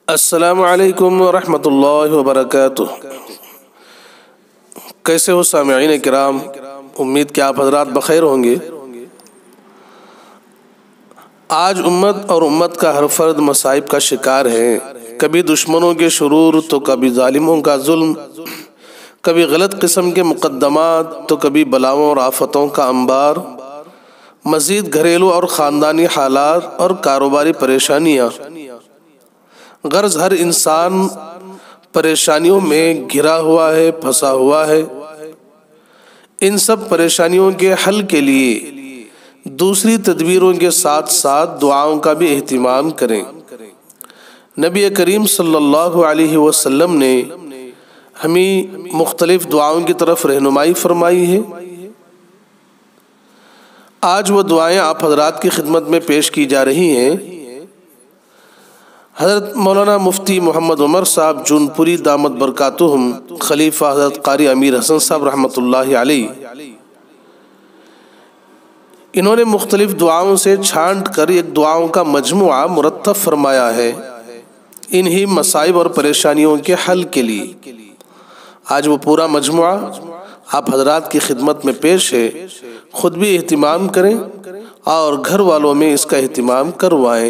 السلام علیکم ورحمۃ اللہ وبرکاتہ۔ کیسے ہو سامعین کرام؟ امید کہ آپ حضرات بخیر ہوں گے۔ آج امت اور امت کا ہر فرد مصائب کا شکار ہے، کبھی دشمنوں کے شرور تو کبھی ظالموں کا ظلم، کبھی غلط قسم کے مقدمات تو کبھی بلاؤں اور آفتوں کا انبار، مزید گھریلو اور خاندانی حالات اور کاروباری پریشانیاں۔ غرض ہر انسان پریشانیوں میں گھرا ہوا ہے، پھنسا ہوا ہے۔ ان سب پریشانیوں کے حل کے لیے دوسری تدبیروں کے ساتھ ساتھ دعاؤں کا بھی اہتمام کریں۔ نبی کریم صلی اللہ علیہ وسلم نے ہمیں مختلف دعاؤں کی طرف رہنمائی فرمائی ہے۔ آج وہ دعائیں آپ حضرات کی خدمت میں پیش کی جا رہی ہیں۔ حضرت مولانا مفتی محمد عمر صاحب جون پوری دامت برکاتہم، خلیفہ حضرت قاری امیر حسن صاحب رحمۃ اللہ علیہ، انہوں نے مختلف دعاؤں سے چھانٹ کر ایک دعاؤں کا مجموعہ مرتب فرمایا ہے انہی مصائب اور پریشانیوں کے حل کے لیے۔ آج وہ پورا مجموعہ آپ حضرات کی خدمت میں پیش ہے۔ خود بھی اہتمام کریں اور گھر والوں میں اس کا اہتمام کروائیں۔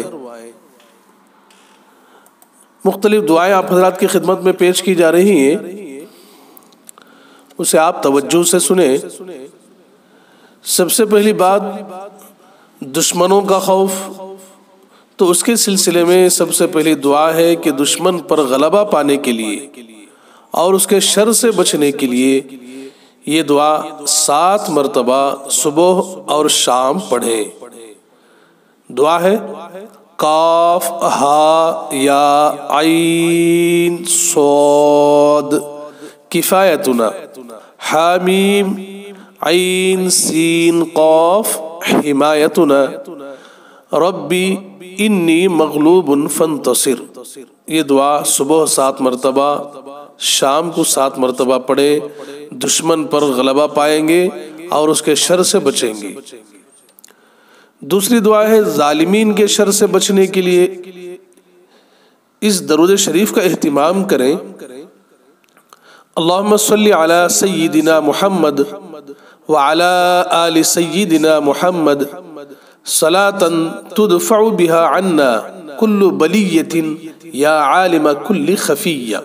مختلف دعائیں آپ حضرات کی خدمت میں پیش کی جا رہی ہیں، اسے آپ توجہ سے سنیں۔ سب سے پہلی بات دشمنوں کا خوف، تو اس کے سلسلے میں سب سے پہلی دعا ہے کہ دشمن پر غلبہ پانے کے لیے اور اس کے شر سے بچنے کے لیے یہ دعا 7 مرتبہ صبح اور شام پڑھیں۔ دعا ہے کاف ہا یا عین صاد کفایتنا، حامیم عین سین قاف حمایتنا، ربی انی مغلوب فانتصر۔ یہ دعا صبح 7 مرتبہ، شام کو 7 مرتبہ پڑھے، دشمن پر غلبہ پائیں گے اور اس کے شر سے بچیں گے۔ دوسری دعا ہے ظالمین کے شر سے بچنے کے لیے اس درود شریف کا اہتمام کریں۔ اللہم صلی علی سیدنا محمد وعلی آل سیدنا محمد صلاة تدفع بها عنا کل بلیۃ یا عالم کل خفیہ۔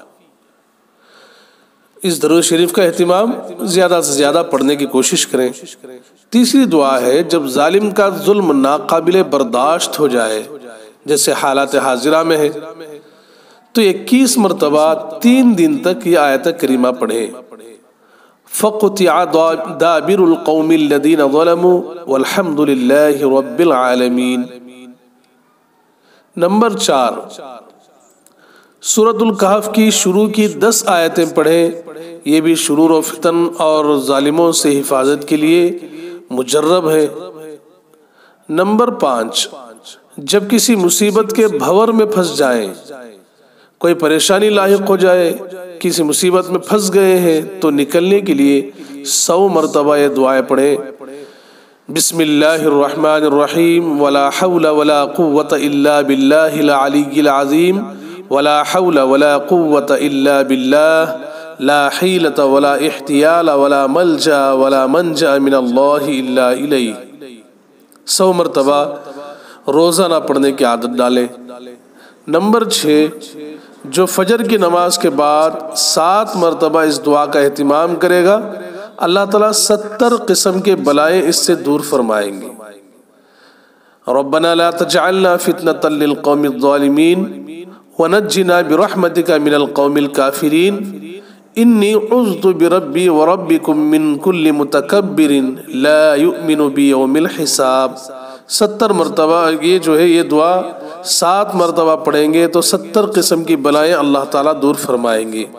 اس درود شریف کا اہتمام زیادہ سے زیادہ پڑھنے کی کوشش کریں۔ تیسری دعا ہے جب ظالم کا ظلم ناقابل برداشت ہو جائے، جیسے حالات حاضرہ میں ہے، تو 21 مرتبہ 3 دن تک یہ آیت کریمہ پڑھیں۔ فَقُطِعَ دَابِرُ الْقَوْمِ الَّذِينَ ظَلَمُوا وَالْحَمْدُ لِلَّهِ رَبِّ الْعَالَمِينَ۔ نمبر 4، سورۃ الکہف کی شروع کی 10 آیتیں پڑھیں، یہ بھی شرور و فتن اور ظالموں سے حفاظت کے لیے مجرب ہے۔ نمبر 5، جب کسی مصیبت کے بھور میں پھنس جائیں، کوئی پریشانی لاحق ہو جائے، کسی مصیبت میں پھنس گئے ہیں تو نکلنے کے لیے 100 مرتبہ یہ دعائیں پڑھیں۔ بسم اللہ الرحمن الرحیم، ولا حول ولا قوة الا باللہ العلی العظیم، ولا حول ولا قوة الا باللہ، لا حیلۃ ولا احتیال ولا ملجا ولا منجا من اللہ الا الیہ۔ 100 مرتبہ روزانہ پڑھنے کی عادت ڈالیں۔ نمبر 6، جو فجر کی نماز کے بعد 7 مرتبہ اس دعا کا اہتمام کرے گا، اللہ تعالیٰ 70 قسم کے بلائیں اس سے دور فرمائیں گے۔ ربنا لا تجعلنا فتنة للقوم الظالمین ونجنا برحمتک من القوم الکافرین، انی عذت بربی وربکم من کل متکبر لا یؤمن بیوم الحساب۔ 70 مرتبہ یہ دعا 7 مرتبہ پڑھیں گے تو 70 قسم کی بلائیں اللہ تعالیٰ دور فرمائیں گے۔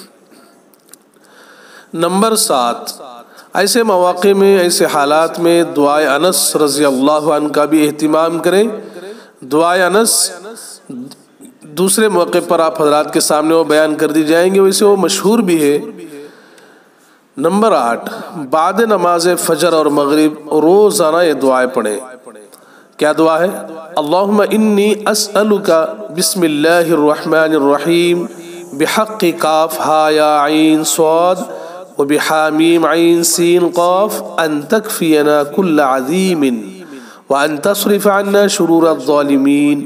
نمبر 7، ایسے مواقع میں، ایسے حالات میں دعائے انس رضی اللہ عنہ کا بھی اہتمام کریں۔ دعائے انس دوسرے موقع پر آپ حضرات کے سامنے وہ بیان کر دی جائیں گے، ویسے وہ مشہور بھی ہے۔ نمبر 8، بعد نماز فجر اور مغرب روزانہ یہ دعائیں پڑھیں کیا دعا ہے؟ اللہم انی اسألک بسم اللہ الرحمن الرحیم بحق کاف ہا یا عین صاد وبحامیم عین سین قاف ان تکفینا کل عظیم وان تصرف عنا شرور الظالمین۔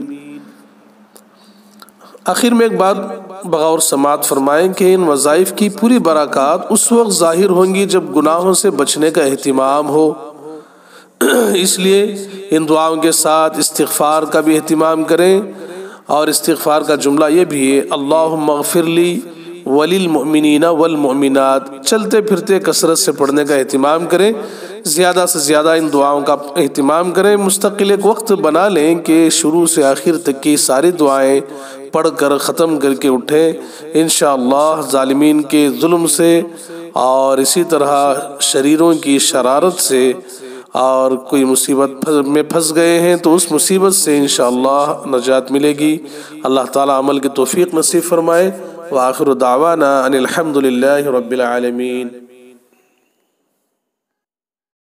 آخر میں ایک بات بغور سماعت فرمائیں کہ ان وظائف کی پوری برکات اس وقت ظاہر ہوں گی جب گناہوں سے بچنے کا اہتمام ہو، اس لیے ان دعاؤں کے ساتھ استغفار کا بھی اہتمام کریں، اور استغفار کا جملہ یہ بھی ہے اللہم اغفر لی وللمؤمنین والمؤمنات، چلتے پھرتے کثرت سے پڑھنے کا اہتمام کریں، زیادہ سے زیادہ ان دعاؤں کا اہتمام کریں، مستقل ایک وقت بنا لیں کہ شروع سے آخر تک کی ساری دعائیں پڑھ کر ختم کر کے اٹھیں انشاءاللہ۔ ظالمین کے ظلم سے اور اسی طرح شریروں کی شرارت سے اور کوئی مصیبت میں پھنس گئے ہیں تو اس مصیبت سے انشاءاللہ نجات ملے گی۔ اللہ تعالیٰ عمل کی توفیق نصیب فرمائے۔ وآخر دعوانا ان الحمد للہ رب العالمین۔